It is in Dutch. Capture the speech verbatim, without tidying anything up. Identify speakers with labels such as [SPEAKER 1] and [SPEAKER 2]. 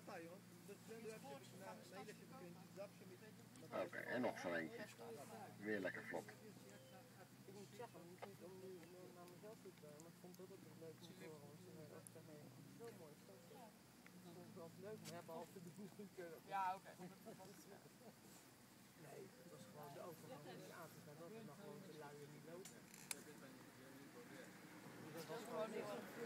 [SPEAKER 1] Oké, okay, en nog zo'n eentje. Weer lekker vlot.
[SPEAKER 2] Ik moet zeggen, niet om nu naar mezelf toe te maar ik vond het ook leuk om te horen. Want ze zeiden ook tegen mij, zo mooi stad. Ik vond het wel leuk, maar ja, behalve de natuurlijk.
[SPEAKER 3] Ja, oké.
[SPEAKER 2] Nee, het was gewoon de overgang niet aan te gaan. Dat mag gewoon de luien niet lopen. Dus dat was gewoon niet.